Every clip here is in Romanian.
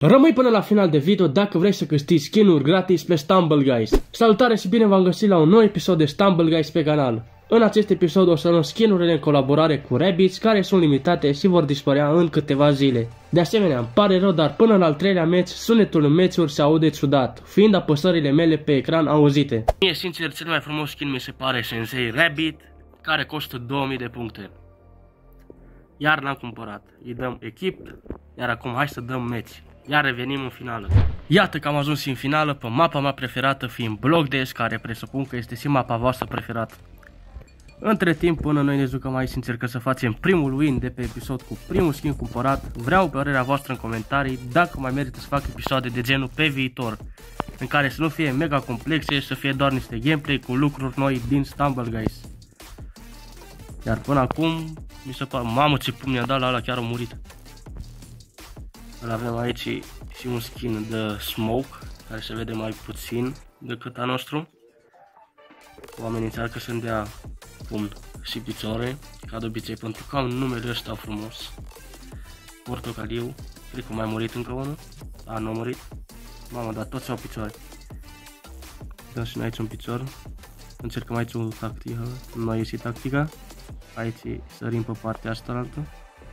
Rămâi până la final de video dacă vrei să câștigi skin-uri gratis pe Stumble Guys. Salutare și bine v-am găsit la un nou episod de Stumble Guys pe canal. În acest episod o să luăm skin-urile în colaborare cu Rabbids, care sunt limitate și vor dispărea în câteva zile. De asemenea, îmi pare rău, dar până la al treilea meci, sunetul în meciuri se aude ciudat, fiind apăsările mele pe ecran auzite. Mie, sincer, cel mai frumos skin mi se pare Sensei Rabbid, care costă 2000 de puncte. Iar l-am cumpărat. Îi dăm echip, iar acum hai să dăm meci. Iar revenim în finală. Iată că am ajuns în finală pe mapa mea preferată, fiind Block DS, care presupun că este și mapa voastră preferată. Între timp, până noi ne jucăm aici, încercăm să facem primul win de pe episod cu primul skin cumpărat. Vreau părerea voastră în comentarii dacă mai merită să fac episoade de genul pe viitor, în care să nu fie mega complexe și să fie doar niște gameplay cu lucruri noi din Stumble Guys. Iar până acum, mi se pare, mamă ce pumn mi-a dat la ăla, chiar a murit. Îl avem aici și un skin de Smoke, care se vede mai puțin decât a nostru. Oamenii încearcă să-mi dea pumn și picioare, ca de obicei, pentru că am numele ăsta frumos. Portocaliu, cred că mai murit încă unul. A, nu a murit. Mamă, dar toți au picioare. Dăm și noi aici un picior. Încercăm aici o tactică, nu a ieșit tactica. Aici sărim pe partea asta altă.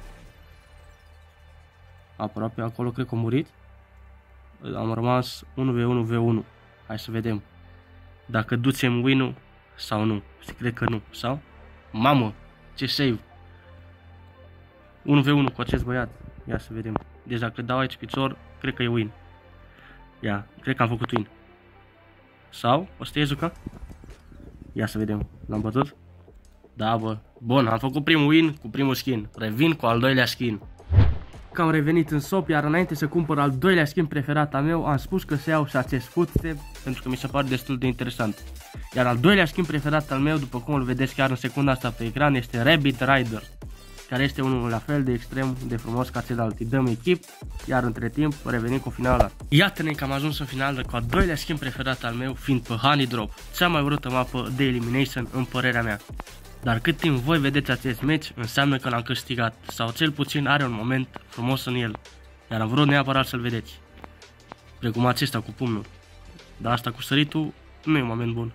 Aproape acolo cred că a murit. Am rămas 1v1v1. Hai să vedem dacă ducem win-ul sau nu. Și cred că nu. Sau? Mamă, ce save. 1v1 cu acest băiat. Ia să vedem. Deci dacă dau aici picior, cred că e win. Ia, cred că am făcut win. Sau? O să te juca? Ia să vedem. L-am bătut? Da, bă. Bun, am făcut primul win cu primul skin. Revin cu al doilea skin. Că am revenit în shop, iar înainte să cumpăr al doilea skin preferat al meu, am spus că să iau și acest footstep, pentru că mi se pare destul de interesant. Iar al doilea skin preferat al meu, după cum îl vedeți chiar în secunda asta pe ecran, este Rabbit Rider, care este unul la fel de extrem de frumos ca celălalt. Îi dăm echip, iar între timp revenim cu finala. Iată-ne că am ajuns în finală cu al doilea skin preferat al meu, fiind pe Honey Drop, cea mai urâtă mapă de elimination în părerea mea. Dar cât timp voi vedeți acest meci, înseamnă că l-am câștigat, sau cel puțin are un moment frumos în el, iar am vrut neapărat să-l vedeți. Precum acesta cu pumnul. Dar asta cu săritul nu e un moment bun.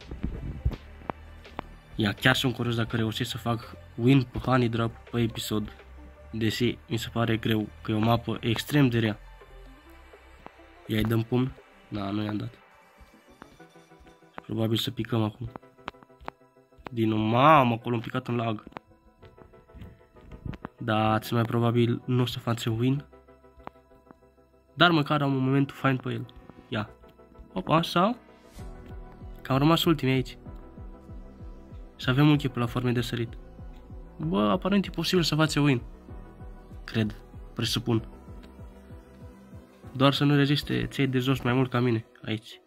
Ia, chiar sunt curios dacă reușesc să fac win pe Honey Drop pe episod, deși mi se pare greu, că e o mapă extrem de rea. Ia-i dăm pumn? Da, nu i-am dat. Probabil să picăm acum. Din nou, mamă, acolo am picat în lag. Da, cel mai probabil nu o să facem win. Dar măcar am un moment fain pe el. Ia. Opa, sau? Că am rămas ultimii aici. Și avem un chip la forme de sărit. Bă, aparent e posibil să facem win. Cred, presupun. Doar să nu reziste cei de jos mai mult ca mine, aici.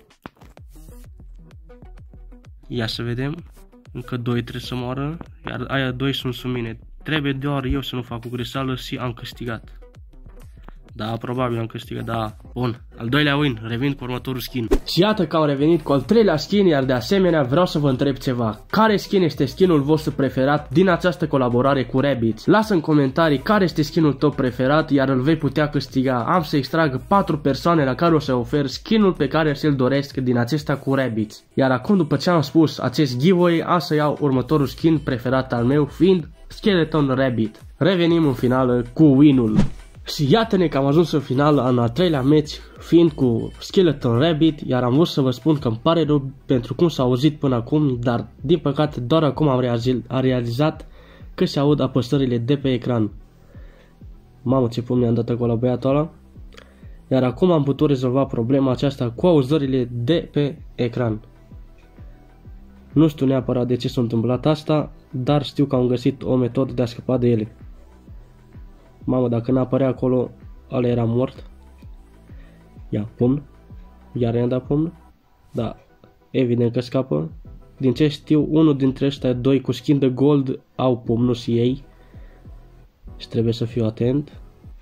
Ia să vedem. Încă 2 trebuie să moară, iar aia 2 sunt sub mine. Trebuie doar eu să nu fac o greșeală și am câștigat. Da, probabil am câștigat, da. Bun, al doilea win, revin cu următorul skin. Și iată că am revenit cu al treilea skin, iar de asemenea vreau să vă întreb ceva. Care skin este skinul vostru preferat din această colaborare cu Rabbids? Lasă în comentarii care este skinul tău preferat, iar îl vei putea câștiga. Am să extrag 4 persoane la care o să ofer skinul pe care ți-l doresc din acesta cu Rabbids. Iar acum, după ce am spus acest giveaway, am să iau următorul skin preferat al meu, fiind Skeleton Rabbit. Revenim în finală cu win-ul. Și iată-ne că am ajuns în final în al treilea meci, fiind cu Skeleton Rabbit, iar am vrut să vă spun că îmi pare rău pentru cum s-a auzit până acum, dar din păcate doar acum am realizat că se aud apăsările de pe ecran. Mamă, ce pumn mi-am dat acolo la băiatul ăla. Iar acum am putut rezolva problema aceasta cu auzările de pe ecran. Nu știu neapărat de ce s-a întâmplat asta, dar știu că am găsit o metodă de a scăpa de ele. Mamă, dacă n-apărea acolo, ăla era mort. Ia, pumn. Iar i-am dat pumn. Da, evident că scapă. Din ce știu, unul dintre ăștia doi cu skin de gold au pumnul și ei. Și trebuie să fiu atent.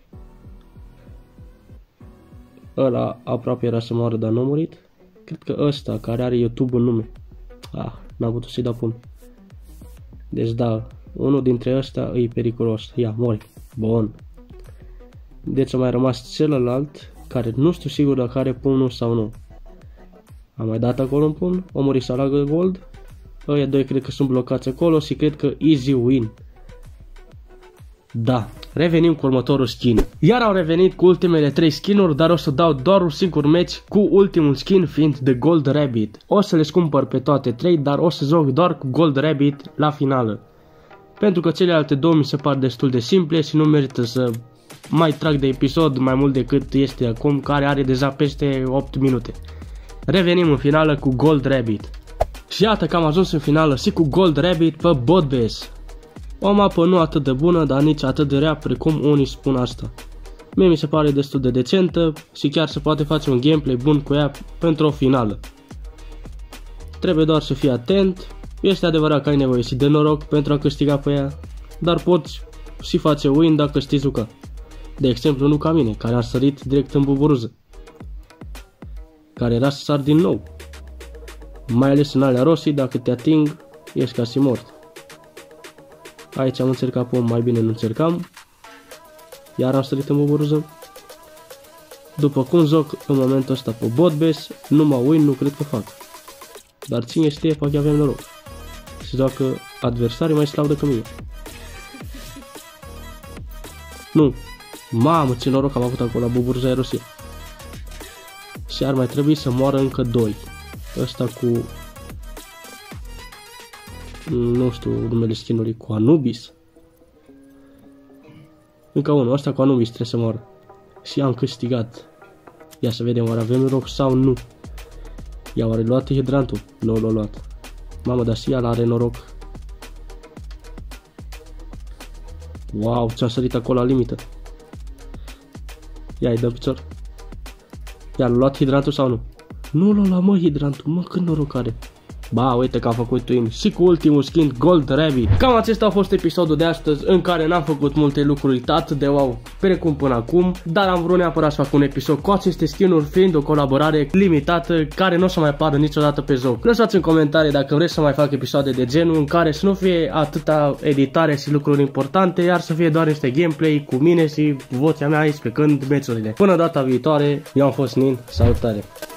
Ăla aproape era să moară, dar nu a murit. Cred că ăsta, care are YouTube în nume. N-am putut să-i dau pumn. Deci da, unul dintre ăștia e periculos. Ia, mori. Bun. Deci a mai rămas celălalt care nu știu sigur dacă are pumnul sau nu. Am mai dat acolo un pumn, o muri salagă de gold. Ăia doi cred că sunt blocați acolo și cred că easy win. Da, revenim cu următorul skin. Iar au revenit cu ultimele 3 skinuri, dar o să dau doar un singur match cu ultimul skin fiind The Gold Rabbit. O să le cumpăr pe toate 3, dar o să joc doar cu Gold Rabbit la finală. Pentru că celelalte două mi se par destul de simple și nu merită să mai trag de episod mai mult decât este acum, care are deja peste 8 minute. Revenim în finală cu Gold Rabbit. Și iată că am ajuns în finală și cu Gold Rabbit pe Botbase. O mapă nu atât de bună, dar nici atât de rea precum unii spun asta. Mie mi se pare destul de decentă și chiar se poate face un gameplay bun cu ea pentru o finală. Trebuie doar să fii atent, este adevărat că ai nevoie și de noroc pentru a câștiga pe ea, dar poți și face win dacă știi juca. De exemplu, nu ca mine, care a sărit direct în buburuză, care era să sar din nou. Mai ales în alea roșii, dacă te ating, ești ca și mort. Aici am încercat pom, mai bine nu încercam. Iar am sărit în buburuză. După cum joc în momentul ăsta pe Botbase, numai win nu cred că fac. Dar cine știe, poate avem noroc. Se joacă adversarii mai slab decât mine. Nu. Mamă, ce noroc am avut acolo la buburuza roșie. Și ar mai trebui să moară încă 2. Ăsta cu... nu știu numele skinului, cu Anubis. Încă unul, ăsta cu Anubis trebuie să moară. Și am câștigat. Ia să vedem, oare avem noroc sau nu. Ia, oare luat hidrantul? Nu l-a luat. Mamă, dar și ea are noroc. Wow, ce-a sărit acolo la limită. Ia-i dă picior. Ia, l-a luat hidrantul sau nu? Nu l-a luat, mă, hidrantul, mă, cât noroc are. Ba, uite că am făcut win și cu ultimul skin Gold Rabbit. Cam acesta a fost episodul de astăzi, în care n-am făcut multe lucruri atât de wow precum până acum, dar am vrut neapărat să fac un episod cu aceste skin-uri, fiind o colaborare limitată care nu o să mai apară niciodată pe joc. Lăsați în comentarii dacă vreți să mai fac episoade de genul în care să nu fie atâta editare și lucruri importante, iar să fie doar niște gameplay cu mine și vocea mea explicând meciurile. Până data viitoare, eu am fost Nin, salutare!